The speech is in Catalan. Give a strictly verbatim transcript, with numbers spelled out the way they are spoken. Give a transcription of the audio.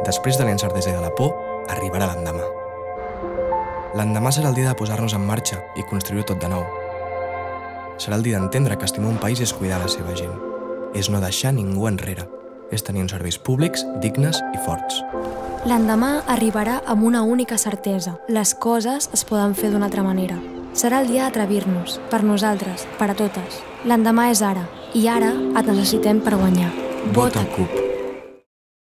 després de la incertesa i de la por, arribarà l'endemà. L'endemà serà el dia de posar-nos en marxa i construir-ho tot de nou. Serà el dia d'entendre que estimar un país és cuidar la seva gent. És no deixar ningú enrere. És tenir uns serveis públics dignes i forts. L'endemà arribarà amb una única certesa. Les coses es poden fer d'una altra manera. Serà el dia d'atrevir-nos, per nosaltres, per a totes. L'endemà és ara, i ara et necessitem per guanyar. Vota C U P.